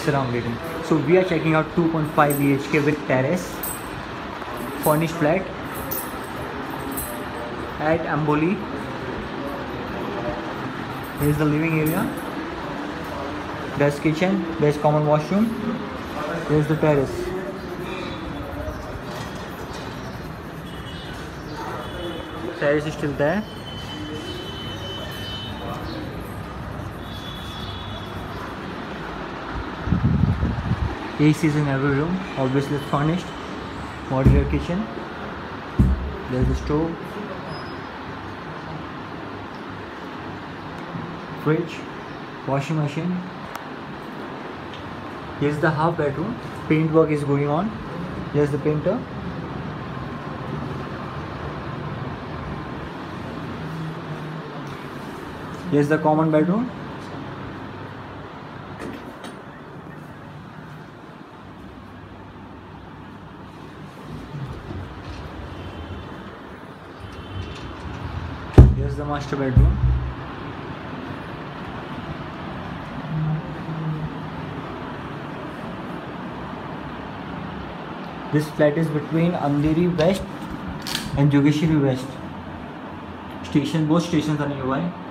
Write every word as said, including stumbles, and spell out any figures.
surrounded in. So we are checking out two point five B H K with terrace, furnished flat at Amboli. Here is the living area. There's kitchen. There's common washroom. There's the terrace. Terrace is still there. A C is in every room, obviously it's furnished. Modular kitchen. There's a stove, fridge, washing machine. Here's the half bedroom. Paint work is going on. Here's the painter. Here's the common bedroom. Here's the master bedroom. This flat is between Andheri West and Jogeshwari West station. Both stations are nearby.